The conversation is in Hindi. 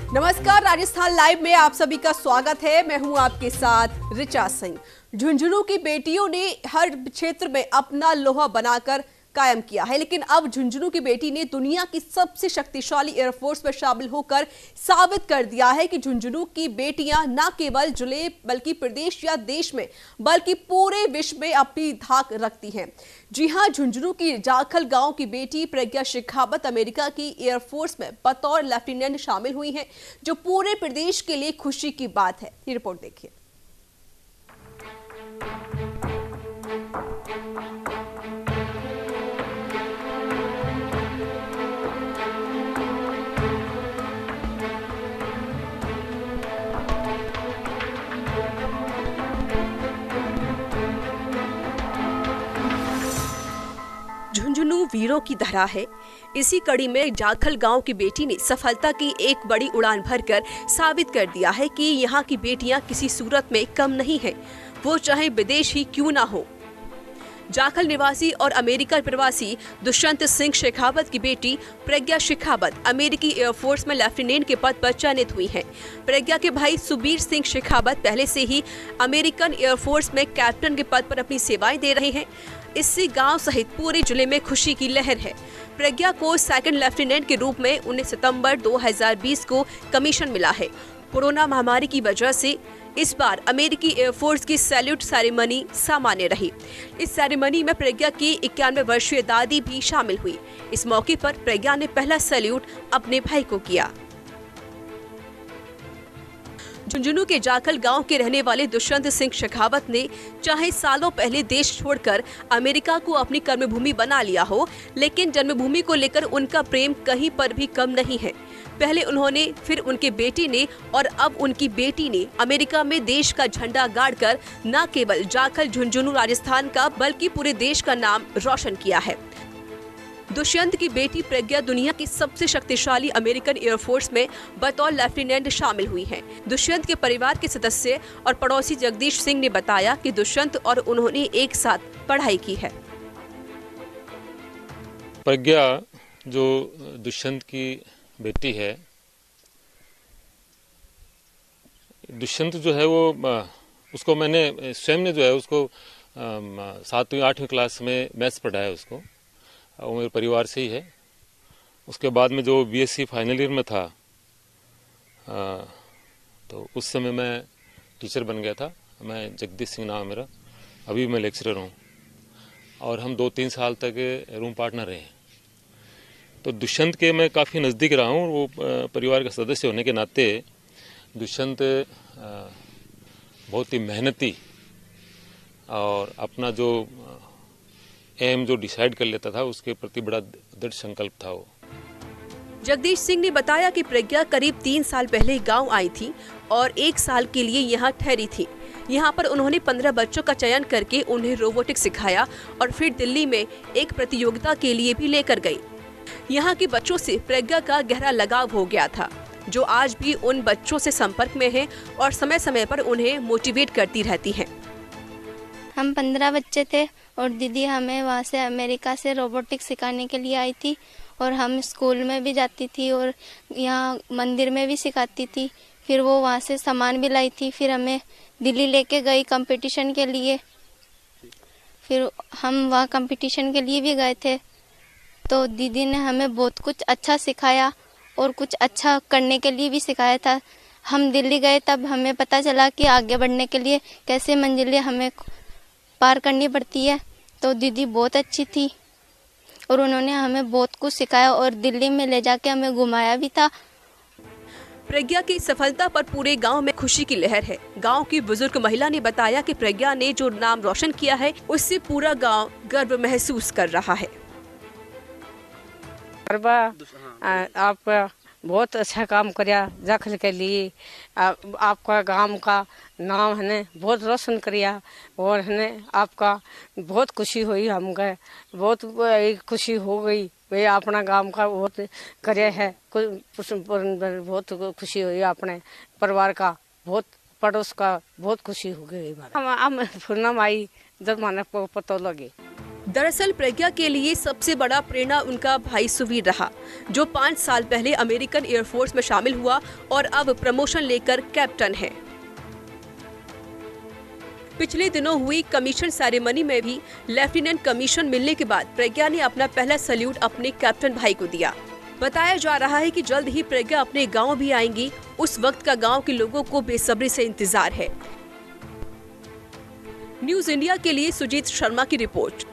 नमस्कार, राजस्थान लाइव में आप सभी का स्वागत है। मैं हूं आपके साथ रिचा सिंह। झुंझुनू की बेटियों ने हर क्षेत्र में अपना लोहा बनाकर कायम किया है, लेकिन अब झुंझुनू की बेटी ने दुनिया की सबसे शक्तिशाली एयरफोर्स में शामिल होकर साबित कर दिया है कि झुंझुनू की बेटियां न केवल जिले बल्कि प्रदेश या देश में बल्कि पूरे विश्व में अपनी धाक रखती हैं। जी हां, झुंझुनू की जाखल गांव की बेटी प्रज्ञा शेखावत अमेरिका की एयरफोर्स में बतौर लेफ्टिनेंट शामिल हुई हैं, जो पूरे प्रदेश के लिए खुशी की बात है। ये रिपोर्ट देखिए। झुंझुनू वीरों की धरा है। इसी कड़ी में जाखल गांव की बेटी ने सफलता की एक बड़ी उड़ान भरकर साबित कर दिया है कि यहाँ की बेटियां किसी सूरत में कम नहीं हैं, वो चाहे विदेश ही क्यों ना हो। जाखल निवासी और अमेरिका प्रवासी दुष्यंत सिंह शेखावत की बेटी प्रज्ञा शेखावत अमेरिकी एयरफोर्स में लेफ्टिनेंट के पद पर चयनित हुई हैं। प्रज्ञा के भाई सुबीर सिंह शेखावत पहले से ही अमेरिकन एयरफोर्स में कैप्टन के पद पर अपनी सेवाएं दे रहे हैं। इससे गांव सहित पूरे जिले में खुशी की लहर है। प्रज्ञा को सेकंड लेफ्टिनेंट के रूप में 19 सितंबर 2020 को कमीशन मिला है। कोरोना महामारी की वजह से इस बार अमेरिकी एयरफोर्स की सैल्यूट सेरेमनी सामान्य रही। इस सेरेमनी में प्रज्ञा की 91 वर्षीय दादी भी शामिल हुई। इस मौके पर प्रज्ञा ने पहला सैल्यूट अपने भाई को किया। झुंझुनू के जाखल गांव के रहने वाले दुष्यंत सिंह शेखावत ने चाहे सालों पहले देश छोड़कर अमेरिका को अपनी कर्मभूमि बना लिया हो, लेकिन जन्मभूमि को लेकर उनका प्रेम कहीं पर भी कम नहीं है। पहले उन्होंने, फिर उनके बेटे ने और अब उनकी बेटी ने अमेरिका में देश का झंडा गाड़कर न केवल जाखल झुंझुनू राजस्थान का बल्कि पूरे देश का नाम रोशन किया है। दुष्यंत की बेटी प्रज्ञा दुनिया की सबसे शक्तिशाली अमेरिकन एयरफोर्स में बतौर लेफ्टिनेंट शामिल हुई हैं। दुष्यंत के परिवार के सदस्य और पड़ोसी जगदीश सिंह ने बताया कि दुष्यंत और उन्होंने एक साथ पढ़ाई की है। प्रज्ञा जो दुष्यंत की बेटी है, दुष्यंत जो है वो उसको मैंने स्वयं ने जो है उसको 7वीं 8वीं क्लास में मैथ्स पढ़ाया उसको, वो मेरे परिवार से ही है। उसके बाद में जो बीएससी फाइनल ईयर में था तो उस समय मैं टीचर बन गया था। मैं जगदीश सिंह नाम है मेरा, अभी मैं लेक्चरर हूँ और हम 2-3 साल तक रूम पार्टनर रहे हैं। तो दुष्यंत के मैं काफ़ी नज़दीक रहा हूँ। वो परिवार का सदस्य होने के नाते दुष्यंत बहुत ही मेहनती और अपना जो एम जो डिसाइड कर लेता था उसके प्रति बड़ा दृढ़ संकल्प था वो। जगदीश सिंह ने बताया कि प्रज्ञा करीब 3 साल पहले गांव आई थी और 1 साल के लिए यहां ठहरी थी। यहां पर उन्होंने 15 बच्चों का चयन करके उन्हें रोबोटिक्स सिखाया और फिर दिल्ली में एक प्रतियोगिता के लिए भी लेकर गई। यहां के बच्चों से प्रज्ञा का गहरा लगाव हो गया था, जो आज भी उन बच्चों से संपर्क में है और समय समय पर उन्हें मोटिवेट करती रहती हैं। हम 15 बच्चे थे और दीदी हमें वहाँ से अमेरिका से रोबोटिक्स सिखाने के लिए आई थी और हम स्कूल में भी जाती थी और यहाँ मंदिर में भी सिखाती थी। फिर वो वहाँ से सामान भी लाई थी, फिर हमें दिल्ली लेके गई कंपटीशन के लिए। फिर हम वहाँ कंपटीशन के लिए भी गए थे, तो दीदी ने हमें बहुत कुछ अच्छा सिखाया और कुछ अच्छा करने के लिए भी सिखाया था। हम दिल्ली गए तब हमें पता चला कि आगे बढ़ने के लिए कैसे मंजिलें हमें पार करनी पड़ती है। तो दीदी बहुत अच्छी थी और उन्होंने हमें बहुत कुछ सिखाया और दिल्ली में ले जाके हमें घुमाया भी था। प्रज्ञा की सफलता पर पूरे गांव में खुशी की लहर है। गांव की बुजुर्ग महिला ने बताया कि प्रज्ञा ने जो नाम रोशन किया है उससे पूरा गांव गर्व महसूस कर रहा है। आप बहुत अच्छा काम किया जाखल के लिए। आपका गांव का नाम है बहुत रोशन किया और है आपका बहुत खुशी हुई। हमको बहुत खुशी हो गई वे अपना गांव का बहुत करे है। बहुत खुशी हुई अपने परिवार का, बहुत पड़ोस का बहुत खुशी हो गई। हम पूर्णम आई जब माने पता लगे। दरअसल प्रज्ञा के लिए सबसे बड़ा प्रेरणा उनका भाई सुवीर रहा, जो 5 साल पहले अमेरिकन एयरफोर्स में शामिल हुआ और अब प्रमोशन लेकर कैप्टन है। पिछले दिनों हुई कमीशन सेरेमनी में भी लेफ्टिनेंट कमीशन मिलने के बाद प्रज्ञा ने अपना पहला सैल्यूट अपने कैप्टन भाई को दिया। बताया जा रहा है कि जल्द ही प्रज्ञा अपने गांव भी आएंगी। उस वक्त का गांव के लोगों को बेसब्री से इंतजार है। न्यूज़ इंडिया के लिए सुजीत शर्मा की रिपोर्ट।